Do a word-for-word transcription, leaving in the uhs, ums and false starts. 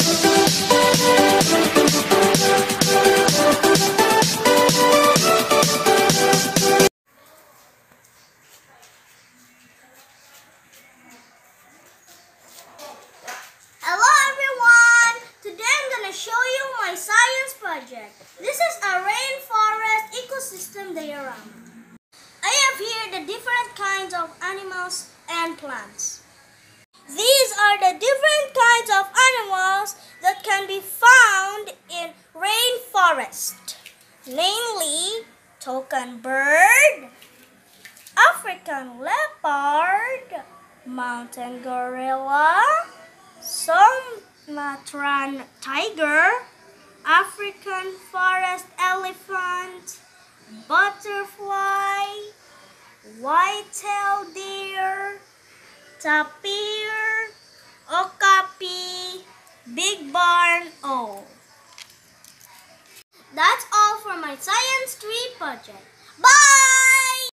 Hello everyone! Today I'm going to show you my science project. This is a rainforest ecosystem diorama. I have here the different kinds of animals and plants. These are the different kinds of animals that can be found in rainforest. Namely, toucan bird, African leopard, mountain gorilla, Sumatran tiger, African forest elephant, butterfly, white-tailed deer, tapir, okapi, big barn owl. That's all for my Science three project. Bye!